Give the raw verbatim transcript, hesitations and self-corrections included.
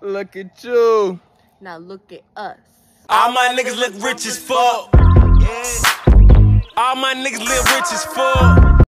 Look at you. Now look at us. All my niggas look rich as fuck. Yeah. All my niggas live rich as fuck.